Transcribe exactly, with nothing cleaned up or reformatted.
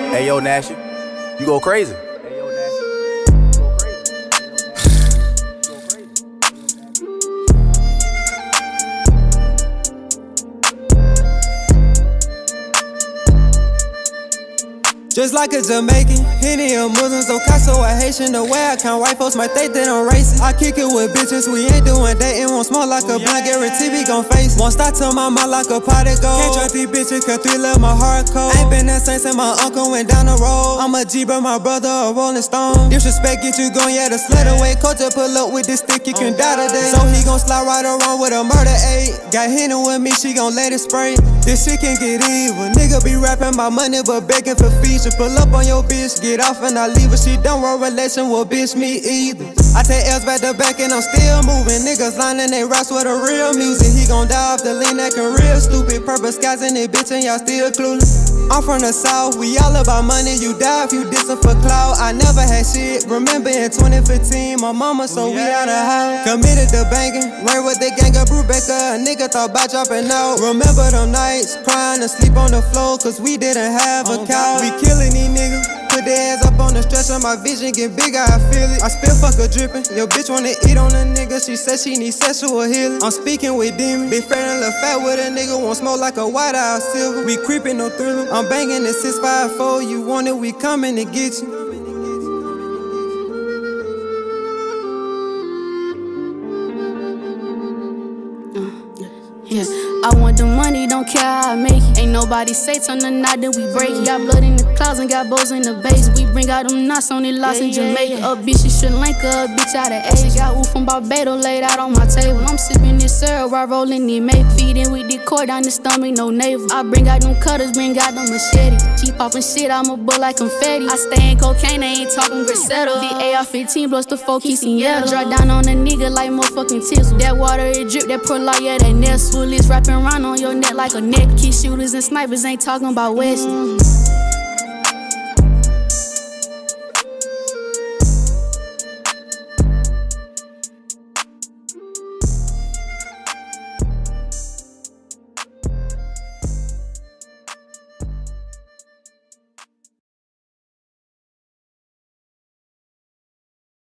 Hey yo, Nashy, you go crazy. Just like a Jamaican, Henny a Muslim, so Casso a Haitian. The way I count white folks might think that I'm racist. I kick it with bitches, we ain't doing dating. Won't smoke like a blunt, guarantee we gon' face it. Won't stop till my mouth like a pot of gold. Can't trust these bitches, cause three love my heart cold. Ain't been that since my uncle went down the road. I'm a G, but my brother a Rolling Stone. Disrespect get you gone, yeah, the slut away. Culture pull up with this stick, you can die today. So he gon' slide right around with a murder eight. Got Henny with me, she gon' let it spray. This shit can get evil. Nigga be rapping my money, but begging for features. Pull up on your bitch, get off and I leave her. She don't want relation, well bitch me either. I take L's back to back and I'm still moving. Niggas lining they raps with the real music. He gon' die off the lean, acting real stupid. Purple skies in it, bitch, and y'all still clueless. I'm from the south, we all about money. You die if you dissing for clout. I never had shit. Remember in twenty fifteen, my mama, so we out of house. Committed to banking, learned what they gang of Brubaker. A nigga thought about dropping out. Remember them nights, crying and sleep on the floor, cause we didn't have a couch. We killing these niggas, put their ass up on the stretcher. My vision get bigger, I feel it. I spill fuck her dripping. Your bitch wanna eat on a nigga, she said she need sexual healing. I'm speaking with demons, big fat and little fat with a nigga. Won't smoke like a white eye silver. We creeping, no thriller. I'm banging the six five four, you want it, we coming to get you. Yeah, I want the money, don't care how I make it. Ain't nobody safe, turn the knot, then we break it. Got blood in the clouds and got bows in the base. We bring out them knots on the lots in Jamaica. A bitch in Sri Lanka, a bitch out of Asia. Got wood from Barbados laid out on my table. I'm sipping this syrup, I rollin' the make. Feeding with the cord down the stomach, no navel. I bring out them cutters, bring out them machete. Keep poppin' shit, I'm a bull like confetti. I stay in cocaine, I ain't talking Griselda. The A R fifteen plus the four keys in yellow. Drop down on a nigga like motherfucking tinsel. That water, it drip, that pearl out, yeah, that nestle. Bullets wrapping around on your neck like a neck. Key shooters and snipers ain't talking about West.